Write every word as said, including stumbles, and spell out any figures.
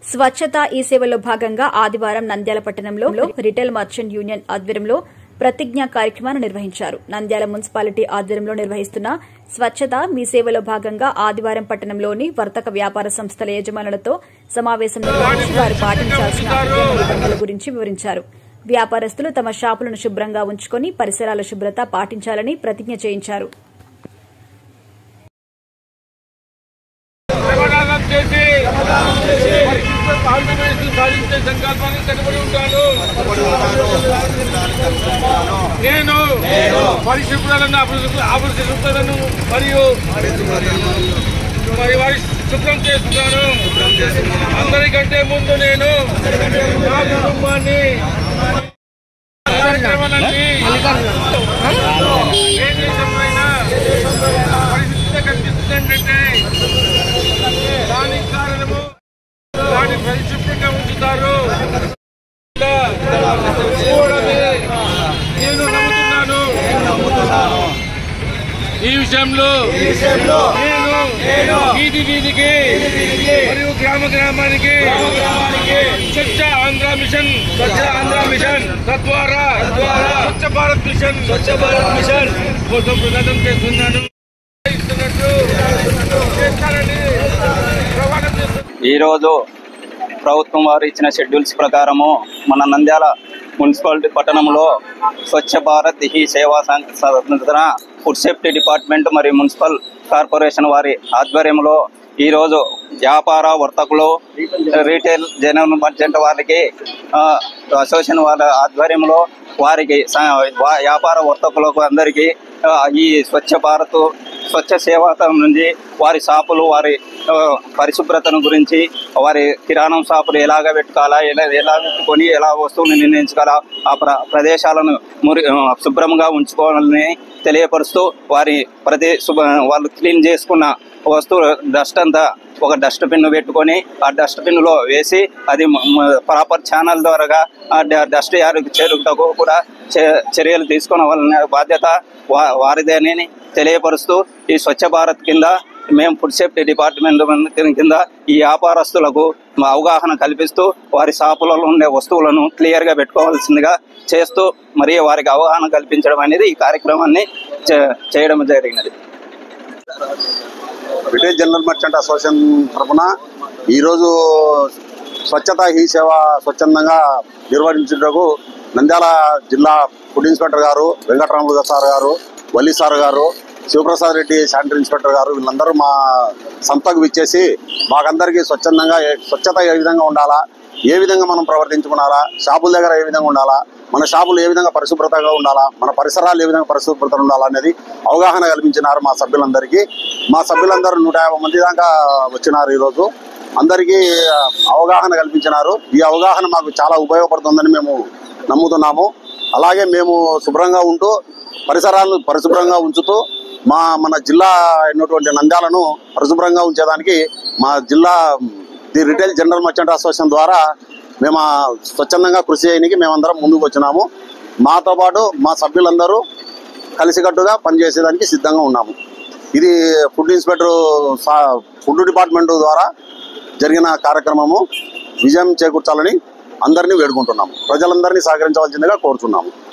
స్వచ్ఛత ఈ సేవలో భాగంగా ఆదివారం నంద్యాల పట్టణంలో రిటైల్ మర్చెంట్ యూనియన్ ఆధ్వర్యంలో ప్రతిజ్ఞా కార్యక్రమాన్ని నిర్వహించారు. నంద్యాల మున్సిపాలిటీ ఆధ్వర్యంలో నిర్వహిస్తున్న స్వచ్ఛత మీ సేవలో భాగంగా ఆదివారం పట్టణంలోని వర్తక వ్యాపార సంస్థల యజమానులతో సమావేశం నిర్వహించి వారు పాటించాల్సిన నిబంధనల గురించి వివరించారు. వ్యాపారస్తులు తమ షాపులను శుభ్రంగా ఉంచుకుని పరిసరాల శుభ్రత పాటించాలని ప్రతిజ్ఞ చేయించారు. నేను పరిశుభ్రతను అపరిశుభ్రతను మరియు మరి వారి శుభ్రం చేస్తున్నాను. అందరికంటే ముందు నేను నా కుటుంబాన్ని ఏ దేశంలో పరిస్థితి కనిపిస్తుందంటే దానికి కారణము వాడిని పరిశుభ్రంగా ఉంచుతారు. నేను నమ్ముతున్నాను. ఈ విషయంలో నేను వీధి వీధికి మరియు గ్రామ గ్రామానికి స్వచ్ఛ ఆంధ్ర మిషన్ స్వచ్ఛ ఆంధ్ర మిషన్ తద్వారా స్వచ్ఛ భారత్ మిషన్ స్వచ్ఛ భారత్ మిషన్ కోసం ప్రదానం చేస్తున్నాను. ఈరోజు ప్రభుత్వం వారు ఇచ్చిన షెడ్యూల్స్ ప్రకారము మన నంద్యాల మున్సిపాలిటీ పట్టణంలో స్వచ్ఛ భారత్ హీ సేవా సంస్థ ఫుడ్ సేఫ్టీ డిపార్ట్మెంట్ మరియు మున్సిపల్ కార్పొరేషన్ వారి ఆధ్వర్యంలో ఈరోజు వ్యాపార వర్తకులు రీటైల్ జనరల్ మర్చెంట్ వారికి అసోసియేషన్ వారి ఆధ్వర్యంలో వారికి వ్యాపార వర్తకులకు అందరికీ ఈ స్వచ్ఛ భారత్ స్వచ్ఛ సేవా నుంచి వారి షాపులు వారి పరిశుభ్రతను గురించి వారి కిరాణం షాపులు ఎలాగ పెట్టుకోవాలా ఎలా ఎలా పెట్టుకొని ఎలా వస్తువులు నిర్ణయించుకోవాలా ఆ ప్ర ప్రదేశాలను మురి శుభ్రంగా ఉంచుకోవాలని తెలియపరుస్తూ వారి ప్రతి వాళ్ళు క్లీన్ చేసుకున్న వస్తువు డస్ట్ అంతా ఒక డస్ట్ బిన్ పెట్టుకొని ఆ డస్ట్ బిన్లో వేసి అది ప్రాపర్ ఛానల్ ద్వారా ఆ డస్ట్ యారికి చేరుటకు కూడా చర్యలు తీసుకున్న వాళ్ళ బాధ్యత వారిదేనని తెలియపరుస్తూ ఈ స్వచ్ఛ భారత్ కింద మేము ఫుడ్ సేఫ్టీ డిపార్ట్మెంట్ కింద ఈ వ్యాపారస్తులకు అవగాహన కల్పిస్తూ వారి షాపులలో ఉండే వస్తువులను క్లియర్గా పెట్టుకోవాల్సిందిగా చేస్తూ మరియు వారికి అవగాహన కల్పించడం అనేది ఈ కార్యక్రమాన్ని చేయడం జరిగినది. రిటైల్ జనరల్ మర్చెంట్ అసోసియేషన్ తరఫున ఈరోజు స్వచ్ఛత హీ సేవ స్వచ్ఛందంగా నిర్వహించుటకు నంద్యాల జిల్లా ఫుడ్ ఇన్స్పెక్టర్ గారు వెంకటరాములు సార్ గారు వల్లి సార్ గారు శివప్రసాద్ రెడ్డి శానిటరీ ఇన్స్పెక్టర్ గారు వీళ్ళందరూ మా సంస్థకు విచ్చేసి మాకందరికీ స్వచ్ఛందంగా స్వచ్ఛత ఏ విధంగా ఉండాలా, ఏ విధంగా మనం ప్రవర్తించుకున్నారా, షాపుల దగ్గర ఏ విధంగా ఉండాలా, మన షాపులు ఏ విధంగా పరిశుభ్రతగా ఉండాలా, మన పరిసరాలు ఏ విధంగా పరిశుభ్రత ఉండాలా అనేది అవగాహన కల్పించినారు మా సభ్యులందరికీ. మా సభ్యులందరూ నూట యాభై మంది దాకా వచ్చినారు. ఈరోజు అందరికీ అవగాహన కల్పించినారు. ఈ అవగాహన మాకు చాలా ఉపయోగపడుతుందని మేము నమ్ముతున్నాము. అలాగే మేము శుభ్రంగా ఉంటూ పరిసరాలను పరిశుభ్రంగా ఉంచుతూ మా మన జిల్లా అయినటువంటి నంద్యాలను పరిశుభ్రంగా ఉంచేదానికి మా జిల్లా the retail general merchant association ద్వారా మేము స్వచ్ఛందంగా కృషి చేయడానికి మేమందరం ముందుకు వచ్చినాము. మాతో పాటు మా సభ్యులందరూ కలిసికట్టుగా పనిచేసేదానికి సిద్ధంగా ఉన్నాము. ఇది ఫుడ్ ఇన్స్పెక్టర్ ఫుడ్ డిపార్ట్మెంట్ ద్వారా జరిగిన కార్యక్రమము విజయం చేకూర్చాలని అందరినీ వేడుకుంటున్నాము. ప్రజలందరినీ సహకరించవలసిందిగా కోరుతున్నాము.